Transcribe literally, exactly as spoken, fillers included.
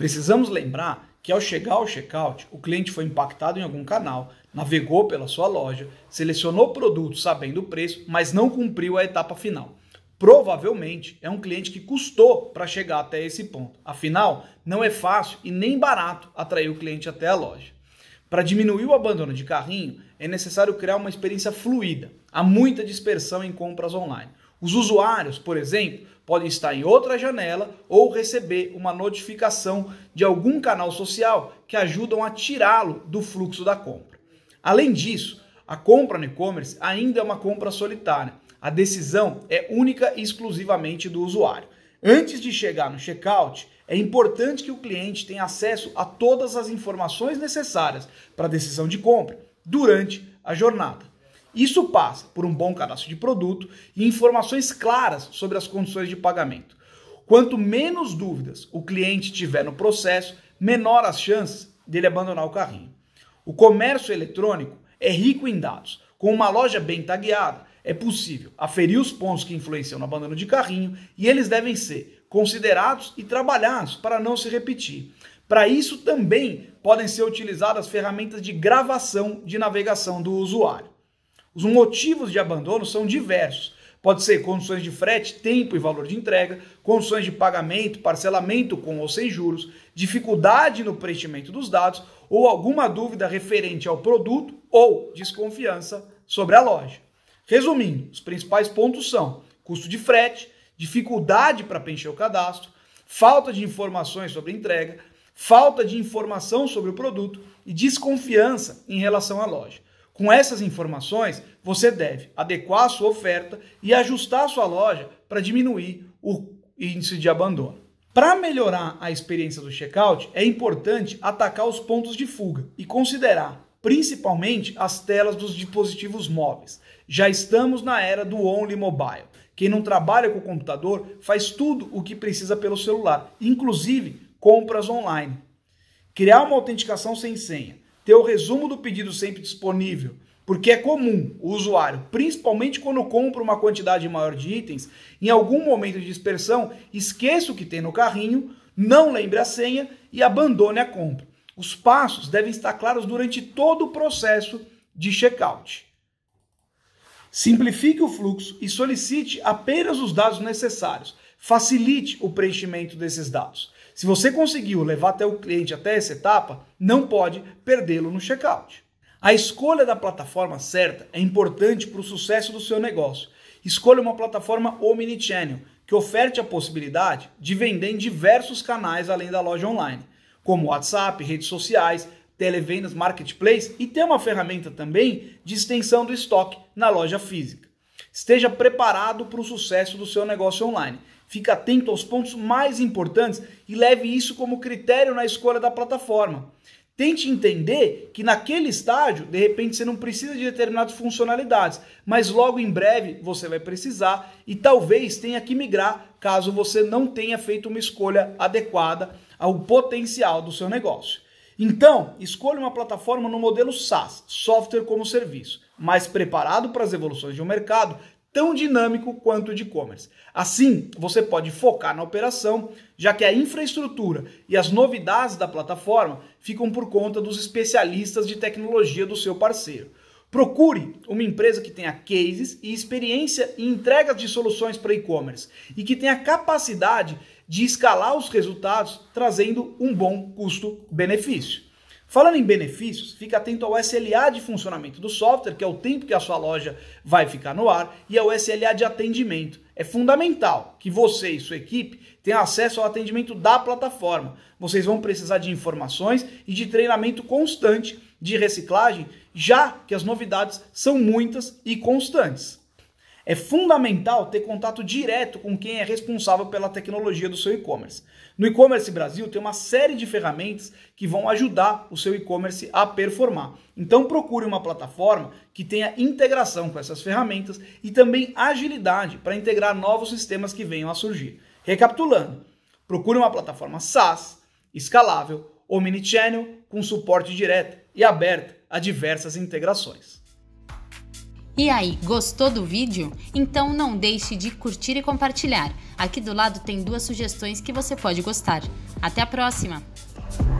Precisamos lembrar que ao chegar ao checkout, o cliente foi impactado em algum canal, navegou pela sua loja, selecionou o produto sabendo o preço, mas não cumpriu a etapa final. Provavelmente é um cliente que custou para chegar até esse ponto. Afinal, não é fácil e nem barato atrair o cliente até a loja. Para diminuir o abandono de carrinho, é necessário criar uma experiência fluida. Há muita dispersão em compras online. Os usuários, por exemplo, podem estar em outra janela ou receber uma notificação de algum canal social que ajudam a tirá-lo do fluxo da compra. Além disso, a compra no e-commerce ainda é uma compra solitária. A decisão é única e exclusivamente do usuário. Antes de chegar no checkout, é importante que o cliente tenha acesso a todas as informações necessárias para a decisão de compra durante a jornada. Isso passa por um bom cadastro de produto e informações claras sobre as condições de pagamento. Quanto menos dúvidas o cliente tiver no processo, menor as chances dele abandonar o carrinho. O comércio eletrônico é rico em dados. Com uma loja bem tagueada, é possível aferir os pontos que influenciam no abandono de carrinho e eles devem ser considerados e trabalhados para não se repetir. Para isso também podem ser utilizadas ferramentas de gravação de navegação do usuário. Os motivos de abandono são diversos. Pode ser condições de frete, tempo e valor de entrega, condições de pagamento, parcelamento com ou sem juros, dificuldade no preenchimento dos dados ou alguma dúvida referente ao produto ou desconfiança sobre a loja. Resumindo, os principais pontos são custo de frete, dificuldade para preencher o cadastro, falta de informações sobre a entrega, falta de informação sobre o produto e desconfiança em relação à loja. Com essas informações, você deve adequar a sua oferta e ajustar a sua loja para diminuir o índice de abandono. Para melhorar a experiência do checkout, é importante atacar os pontos de fuga e considerar principalmente as telas dos dispositivos móveis. Já estamos na era do Only Mobile. Quem não trabalha com o computador faz tudo o que precisa pelo celular, inclusive compras online. Criar uma autenticação sem senha, ter o resumo do pedido sempre disponível, porque é comum o usuário, principalmente quando compra uma quantidade maior de itens, em algum momento de dispersão, esqueça o que tem no carrinho, não lembre a senha e abandone a compra. Os passos devem estar claros durante todo o processo de checkout. Simplifique o fluxo e solicite apenas os dados necessários. Facilite o preenchimento desses dados. Se você conseguiu levar até o cliente até essa etapa, não pode perdê-lo no checkout. A escolha da plataforma certa é importante para o sucesso do seu negócio. Escolha uma plataforma omnichannel, que oferte a possibilidade de vender em diversos canais além da loja online, como WhatsApp, redes sociais, televendas, marketplace e ter uma ferramenta também de extensão do estoque na loja física. Esteja preparado para o sucesso do seu negócio online. Fique atento aos pontos mais importantes e leve isso como critério na escolha da plataforma. Tente entender que naquele estágio, de repente, você não precisa de determinadas funcionalidades, mas logo em breve você vai precisar e talvez tenha que migrar caso você não tenha feito uma escolha adequada ao potencial do seu negócio. Então, escolha uma plataforma no modelo SaaS, software como serviço, mais preparado para as evoluções de um mercado tão dinâmico quanto o de e-commerce. Assim, você pode focar na operação, já que a infraestrutura e as novidades da plataforma ficam por conta dos especialistas de tecnologia do seu parceiro. Procure uma empresa que tenha cases e experiência em entregas de soluções para e-commerce e que tenha capacidade de escalar os resultados, trazendo um bom custo-benefício. Falando em benefícios, fique atento ao S L A de funcionamento do software, que é o tempo que a sua loja vai ficar no ar, e ao S L A de atendimento. É fundamental que você e sua equipe tenham acesso ao atendimento da plataforma. Vocês vão precisar de informações e de treinamento constante de reciclagem, já que as novidades são muitas e constantes. É fundamental ter contato direto com quem é responsável pela tecnologia do seu e-commerce. No E-Commerce Brasil tem uma série de ferramentas que vão ajudar o seu e-commerce a performar. Então procure uma plataforma que tenha integração com essas ferramentas e também agilidade para integrar novos sistemas que venham a surgir. Recapitulando, procure uma plataforma SaaS, escalável, omnichannel, com suporte direto e aberta a diversas integrações. E aí, gostou do vídeo? Então não deixe de curtir e compartilhar. Aqui do lado tem duas sugestões que você pode gostar. Até a próxima!